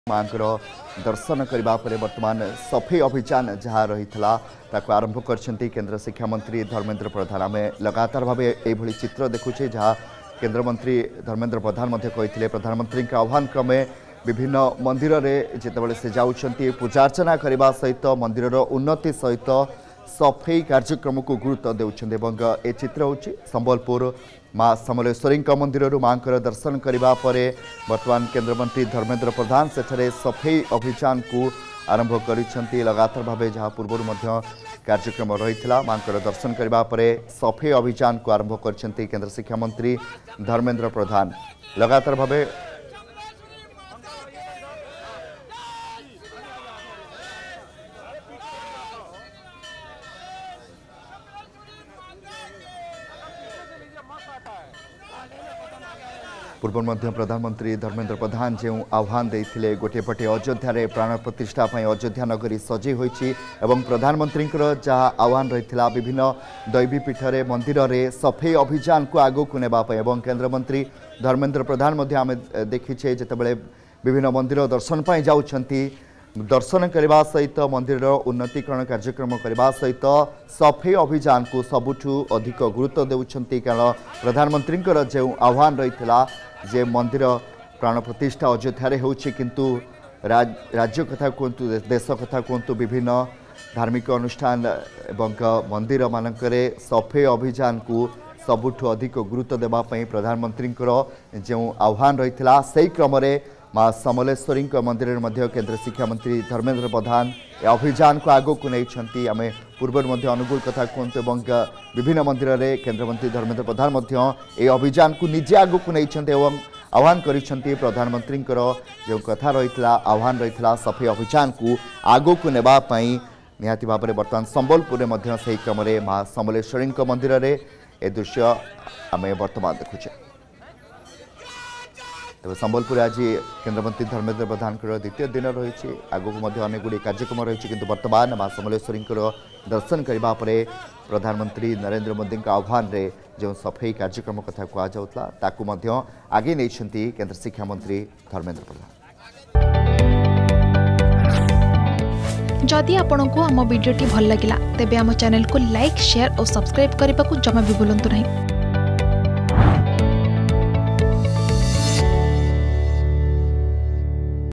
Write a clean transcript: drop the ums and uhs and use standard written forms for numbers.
माँ दर्शन करने पर वर्तमान सफाई अभियान जहाँ रही आरंभ कर केंद्र शिक्षा मंत्री धर्मेंद्र प्रधान। आम लगातार भाव ये चित्र देखुचे जहाँ केंद्र मंत्री धर्मेंद्र प्रधान कहते प्रधानमंत्री आह्वान क्रमे विभिन्न मंदिर में जितेबाला से जाऊँच पूजा अर्चना करने सहित मंदिर उन्नति सहित सफाई कार्यक्रम को गुरुत्व देउछन्ते। ए चित्र हूँ संबलपुर माँ समलेश्वरी मंदिर माँ दर्शन करने पर वर्तमान केंद्र मंत्री धर्मेंद्र प्रधान सेठरे सफाई अभियान को आरंभ कर लगातार भाव जहाँ पूर्व कार्यक्रम रही माँ दर्शन करने पर सफाई अभियान को आरंभ कर केंद्र शिक्षा मंत्री धर्मेंद्र प्रधान लगातार भाव पूर्व मध्य प्रधानमंत्री धर्मेंद्र प्रधान जो आह्वान देते गोटे पटे अयोध्या प्राण प्रतिष्ठा अयोध्या नगरी सजे होती प्रधानमंत्री जहाँ आह्वान रही विभिन्न दैवीपीठरे मंदिर में सफाई अभियान को आगू को नेबाई केंद्र मंत्री धर्मेंद्र प्रधान आम देखीचे जितेबाला विभिन्न मंदिर दर्शन पर जाऊँच दर्शन करने सहित मंदिर उन्नतीकरण कार्यक्रम करने सहित सफाई अभियान को सबुठू अधिक गुरुत्व देउछन्ति। कारण प्रधानमंत्री जो आह्वान रही जे मंदिर प्राण प्रतिष्ठा अयोध्या होछि किंतु राज्य कथा कहतु देश कथा कहतु विभिन्न धार्मिक अनुष्ठान एवं मंदिर मानकरे सफाई अभियान को सबुठू अधिक गुरुत्व देवाई प्रधानमंत्री जो आह्वान रही से क्रम माँ समलेश्वरी मंदिर में केंद्र शिक्षा मंत्री धर्मेंद्र प्रधान अभियान को आगो को नहीं आम पूर्व अनुकूल कथा कहतु विभिन्न मंदिर में केंद्र मंत्री धर्मेंद्र प्रधान ये अभियान को निजे आगो को नहीं आह्वान कर प्रधानमंत्री जो कथा रही आह्वान रही सफाई अभियान को आगो को नेबाई निहाती भाव में बर्तमान संबलपुर में से क्रम माँ समलेश्वरी मंदिर में ए दृश्य आम बर्तमान देखुचे। तेज संबलपुर आज केंद्र मंत्री धर्मेंद्र प्रधान द्वितीय दिन रही आगक अनेक गुड़ी कार्यक्रम रही किंतु वर्तमान माँ समलेश्वरी दर्शन करने पर प्रधानमंत्री नरेंद्र मोदी आह्वान रे जो सफाई कार्यक्रम कथा कहूँ आगे नहीं केंद्र शिक्षा मंत्री धर्मेंद्र प्रधान। जदि आपंक आम भिडी भल लगा तेब आम चैनल को लाइक शेयर और सब्सक्राइब करने को जमा भी भूलु नहीं।